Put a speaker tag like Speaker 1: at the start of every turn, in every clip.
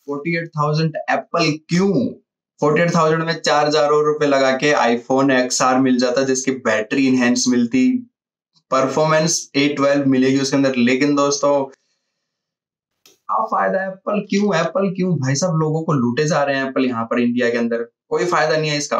Speaker 1: 48,000 Apple क्यों? 48,000 में 4,000 और रुपए लगा के iPhone XR मिल जाता, जिसकी बैटरी इनहेंस मिलती, परफॉर्मेंस A12 मिलेगी उसके अंदर। लेकिन दोस्तों अब फायदा एप्पल क्यों भाई साहब, लोगों को लूटे जा रहे हैं एप्पल यहाँ पर इंडिया के अंदर, कोई फायदा नहीं है इसका।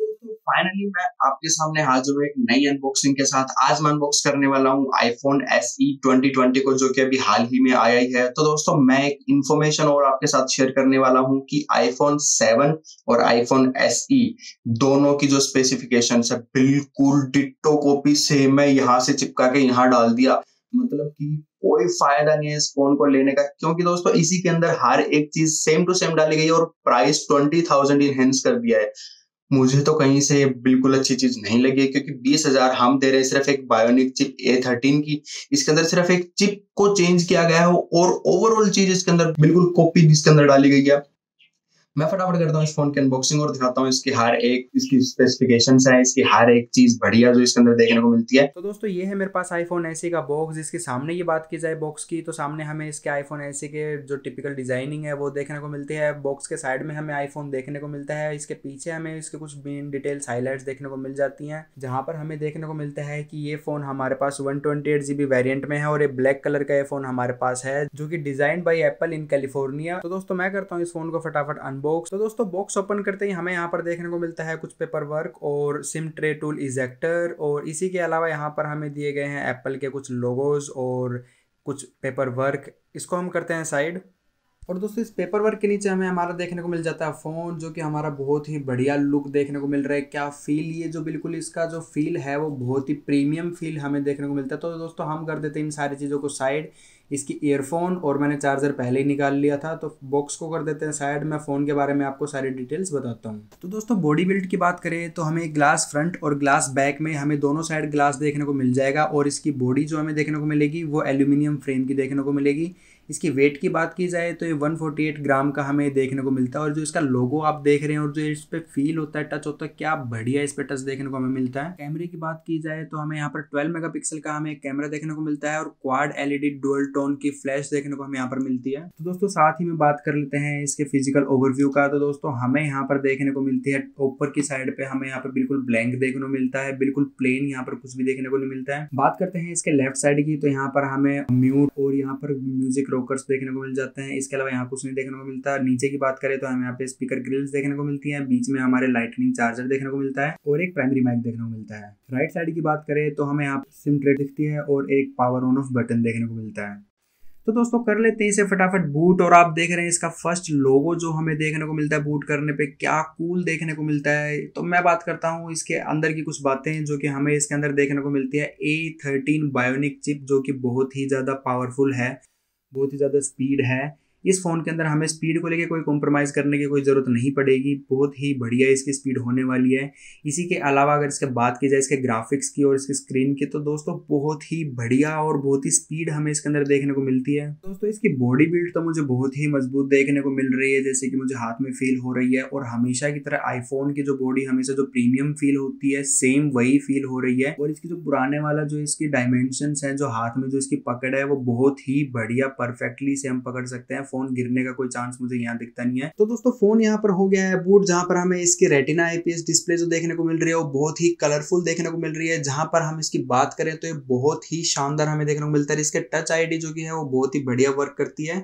Speaker 1: फाइनली मैं आपके सामने हाजिर हूँ एक नई अनबॉक्सिंग के साथ। आज मैं अनबॉक्स करने वाला हूँ iPhone SE 2020 को, जो कि अभी हाल ही में आया ही है। तो दोस्तों मैं एक इन्फॉर्मेशन और आपके साथ शेयर करने वाला हूँ कि iPhone 7 और iPhone SE दोनों की जो स्पेसिफिकेशन है बिल्कुल डिट्टो कॉपी सेम है, यहाँ से चिपका के यहाँ डाल दिया। मतलब कि कोई फायदा नहीं है इस फोन को लेने का, क्योंकि दोस्तों इसी के अंदर हर एक चीज सेम टू सेम डाली गई है और प्राइस 20,000 इनहेंस कर दिया है। मुझे तो कहीं से बिल्कुल अच्छी चीज नहीं लगी, क्योंकि 20,000 हम दे रहे हैं सिर्फ एक बायोनिक चिप A13 की। इसके अंदर सिर्फ एक चिप को चेंज किया गया है और ओवरऑल चीज इसके अंदर बिल्कुल कॉपी इसके अंदर डाली गई है। मैं फटाफट करता हूँ इस फोन की अनबॉक्सिंग और दिखाता हूँ इसकी हर एक इसकी स्पेसिफिकेशंस है, इसकी हर एक चीज बढ़िया जो इसके अंदर देखने को मिलती है।
Speaker 2: तो दोस्तों ये है मेरे पास iPhone SE का बॉक्स। जिसके सामने ये बात की जाए बॉक्स की, तो सामने हमें इसके iPhone SE के जो टिपिकल डिजाइनिंग है वो देखने को मिलती है। बॉक्स के साइड में हमें iPhone देखने को मिलता है। इसके पीछे हमें इसके कुछ मेन डिटेल्स हाईलाइट्स देखने को मिल जाती हैं, जहाँ पर हमें देखने को मिलता है कि ये फोन हमारे पास 128GB वेरियंट में है और ये ब्लैक कलर का ये फोन हमारे पास है, जो कि design by Apple in California. तो दोस्तों मैं करता हूँ इस फोन को फटाफट अनबॉक्स। तो दोस्तों बॉक्स ओपन करते ही हमें यहाँ पर देखने को मिलता है कुछ पेपर वर्क और सिम ट्रे टूल इजेक्टर, और इसी के अलावा यहाँ पर हमें दिए गए हैं एप्पल के कुछ लोगोज और कुछ पेपर वर्क। इसको हम करते हैं साइड। और दोस्तों इस पेपर वर्क के नीचे हमें हमारा देखने को मिल जाता है फ़ोन, जो कि हमारा बहुत ही बढ़िया लुक देखने को मिल रहा है। क्या फील, ये जो बिल्कुल इसका जो फील है वो बहुत ही प्रीमियम फील हमें देखने को मिलता है। तो दोस्तों हम कर देते हैं इन सारी चीज़ों को साइड। इसकी ईयरफोन और मैंने चार्जर पहले ही निकाल लिया था, तो बॉक्स को कर देते हैं साइड। मैं फ़ोन के बारे में आपको सारी डिटेल्स बताता हूँ। तो दोस्तों बॉडी बिल्ड की बात करें तो हमें ग्लास फ्रंट और ग्लास बैक में हमें दोनों साइड ग्लास देखने को मिल जाएगा, और इसकी बॉडी जो हमें देखने को मिलेगी वो एल्यूमिनियम फ्रेम की देखने को मिलेगी। इसकी वेट की बात की जाए तो ये 148 ग्राम का हमें देखने को मिलता है, और जो इसका लोगो आप देख रहे हैं और जो इस पे फील होता है, टच होता है, क्या बढ़िया इस पे टच देखने को हमें मिलता है। कैमरे की बात की जाए तो हमें यहाँ पर 12 मेगापिक्सल का हमें एक कैमरा देखने को मिलता है और क्वाड LED डुअल टोन की फ्लैश देखने को हमें यहाँ पर मिलती है। तो दोस्तों साथ ही में बात कर लेते हैं इसके फिजिकल ओवरव्यू का। तो दोस्तों हमें यहाँ पर देखने को मिलती है ऊपर की साइड पे हमें यहाँ पर बिल्कुल ब्लैंक देखने को मिलता है, बिल्कुल प्लेन, यहाँ पर कुछ भी देखने को नहीं मिलता है। बात करते हैं इसके लेफ्ट साइड की, तो यहाँ पर हमें म्यूट और यहाँ पर म्यूजिक रोकर्स देखने को मिल जाते हैं। इसके अलावा यहाँ कुछ नहीं देखने को मिलता। नीचे की बात करें तो हमें यहाँ पे स्पीकर ग्रिल्स देखने को मिलती हैं, बीच में हमारे लाइटनिंग चार्जर देखने को मिलता है और एक प्राइमरी माइक देखने को मिलता है। राइट साइड की बात करें तो हमें यहाँ पे सिम ट्रे दिखती है और एक पावर ऑन ऑफ बटन देखने को मिलता है। तो दोस्तों कर लेते हैं इसे फटाफट बूट, और आप देख रहे हैं इसका फर्स्ट लोगो जो हमें देखने को मिलता है बूट करने पे, क्या कूल देखने को मिलता है। तो मैं बात करता हूँ इसके अंदर की कुछ बातें जो कि हमें इसके अंदर देखने को मिलती है। A13 बायोनिक चिप, जो कि बहुत ही ज़्यादा पावरफुल है, बहुत ही ज़्यादा स्पीड है। इस फ़ोन के अंदर हमें स्पीड को लेके कोई कॉम्प्रोमाइज़ करने की कोई ज़रूरत नहीं पड़ेगी, बहुत ही बढ़िया इसकी स्पीड होने वाली है। इसी के अलावा अगर इसके बात की जाए इसके ग्राफिक्स की और इसकी स्क्रीन की, तो दोस्तों बहुत ही बढ़िया और बहुत ही स्पीड हमें इसके अंदर देखने को मिलती है। दोस्तों इसकी बॉडी बिल्ड तो मुझे बहुत ही मजबूत देखने को मिल रही है, जैसे कि मुझे हाथ में फील हो रही है, और हमेशा की तरह आईफोन की जो बॉडी हमेशा जो प्रीमियम फील होती है सेम वही फील हो रही है। और इसकी जो पुराने वाला जो इसकी डायमेंशंस है, जो हाथ में जो इसकी पकड़ है, वो बहुत ही बढ़िया परफेक्टली से हम पकड़ सकते हैं। फोन गिरने का कोई चांस मुझे यहाँ दिखता नहीं है। तो दोस्तों फोन यहाँ पर हो गया है बूट, जहाँ पर हमें इसकी रेटिना IPS डिस्प्ले जो देखने को मिल रही है वो बहुत ही कलरफुल देखने को मिल रही है। जहाँ पर हम इसकी बात करें तो ये बहुत ही शानदार हमें देखने को मिलता है। इसके टच ID जो कि है वो बहुत ही बढ़िया वर्क करती है,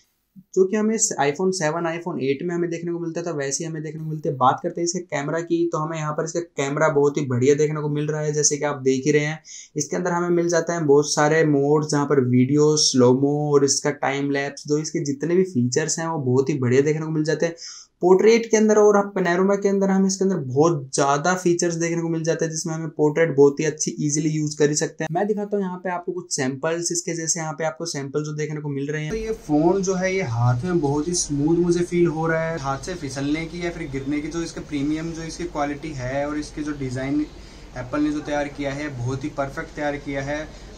Speaker 2: जो कि हमें iPhone 7 iPhone 8 में हमें देखने को मिलता था, वैसे ही हमें देखने को मिलती है। बात करते हैं इसके कैमरा की, तो हमें यहाँ पर इसका कैमरा बहुत ही बढ़िया देखने को मिल रहा है, जैसे कि आप देख ही रहे हैं। इसके अंदर हमें मिल जाता है बहुत सारे मोड, जहाँ पर वीडियो, स्लोमो और इसका टाइम लैप्स, जो इसके जितने भी फीचर्स हैं वो बहुत ही बढ़िया देखने को मिल जाते हैं। पोर्ट्रेट के अंदर और पैनोरामा के अंदर हमें इसके अंदर बहुत ज़्यादा फीचर्स देखने को मिल जाते हैं, जिसमें हमें पोर्ट्रेट बहुत ही अच्छी इजीली यूज कर ही सकते हैं। मैं दिखाता हूँ यहाँ पे आपको कुछ सैंपल्स इसके, जैसे यहाँ पे आपको सैंपल जो देखने को मिल रहे हैं। तो ये फोन जो है ये हाथ में बहुत ही स्मूथ मुझे फील हो रहा है। हाथ से फिसलने की या फिर गिरने की जो इसका प्रीमियम जो इसकी क्वालिटी है और इसके जो डिज़ाइन एप्पल ने जो तैयार किया है बहुत ही परफेक्ट तैयार किया है।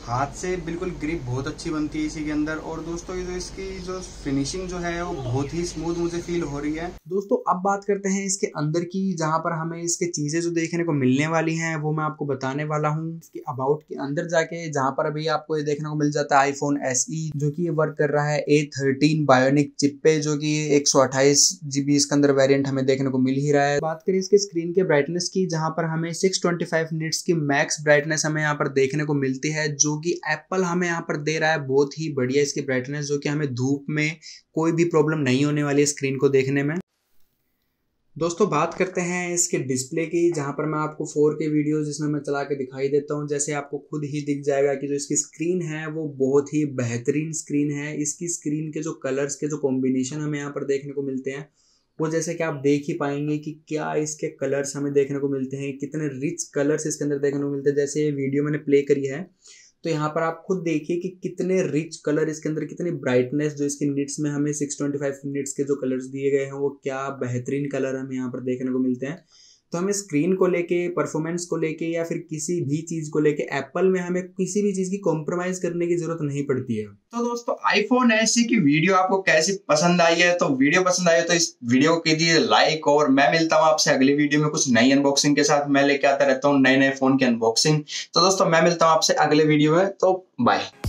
Speaker 2: हाथ से बिल्कुल ग्रिप बहुत अच्छी बनती है इसी के अंदर। और दोस्तों ये जो इसकी जो फिनिशिंग जो है वो बहुत ही स्मूथ मुझे फील हो रही है। दोस्तों अब बात करते हैं इसके अंदर की, जहां पर हमें इसके चीजें जो देखने को मिलने वाली हैं वो मैं आपको बताने वाला हूं। इसके अबाउट के अंदर जाके जहां पर अभी आपको ये देखने को मिल जाता है iPhone SE, जो कि ये वर्क कर रहा है A13 बायोनिक चिप पे, जो कि 128 GB इसके अंदर वेरिएंट हमें देखने को मिल ही रहा है। बात करें इसके स्क्रीन के ब्राइटनेस की, जहां पर हमें 625 निट्स की मैक्स ब्राइटनेस हमें यहाँ पर देखने को मिलती है, जो कि एप्पल हमें यहाँ पर दे रहा है बहुत ही बढ़िया इसकी ब्राइटनेस, जो कि हमें धूप में कोई भी प्रॉब्लम नहीं होने वाली है स्क्रीन को देखने में। दोस्तों बात करते हैं इसके डिस्प्ले की, जहां पर मैं आपको 4K वीडियो जिसमें मैं चला के दिखाई देता हूं। जैसे आपको खुद ही दिख जाएगा कि जो इसकी स्क्रीन है वो बहुत ही बेहतरीन स्क्रीन है। इसकी स्क्रीन के जो कलर्स के जो कॉम्बिनेशन हमें यहाँ पर देखने को मिलते हैं वो जैसे कि आप देख ही पाएंगे कि क्या इसके कलर्स हमें देखने को मिलते हैं, कितने रिच कलर्स इसके अंदर देखने को मिलते हैं। जैसे ये वीडियो मैंने प्ले करी है तो यहाँ पर आप खुद देखिए कि कितने रिच कलर इसके अंदर, कितनी ब्राइटनेस जो इसकी निट्स में हमें 625 निट्स के जो कलर्स दिए गए हैं वो क्या बेहतरीन कलर हमें यहाँ पर देखने को मिलते हैं। तो हमें स्क्रीन को लेके, परफॉर्मेंस को लेके या फिर किसी भी चीज को लेके एप्पल में हमें किसी भी चीज की कॉम्प्रोमाइज करने की जरूरत नहीं पड़ती है।
Speaker 1: तो दोस्तों iPhone SE की वीडियो आपको कैसी पसंद आई है? तो वीडियो पसंद आई है तो इस वीडियो को कीजिए लाइक, और मैं मिलता हूं आपसे अगली वीडियो में कुछ नई अनबॉक्सिंग के साथ। मैं लेके आता रहता हूँ नए नए फोन की अनबॉक्सिंग। तो दोस्तों मैं मिलता हूँ आपसे अगले वीडियो में, तो बाय।